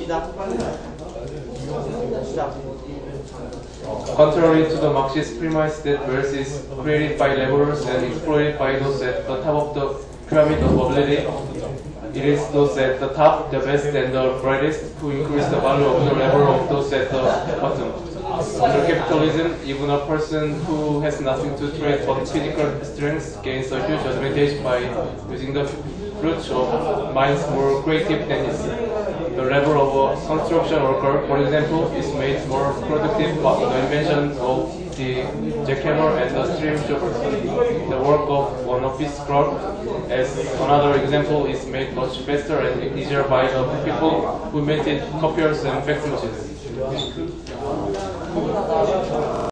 Contrary to the Marxist premise that wealth is created by laborers and exploited by those at the top of the pyramid of mobility, it is those at the top, the best and the brightest, who increase the value of the labor of those at the bottom. Under capitalism, even a person who has nothing to trade but physical strength gains a huge advantage by using the fruits of minds more creative than his. The labor of a construction worker, for example, is made more productive by the invention of the jackhammer and the stream chopper. The work of one office clerk, as another example, is made much faster and easier by the people who invented copiers and fax machines.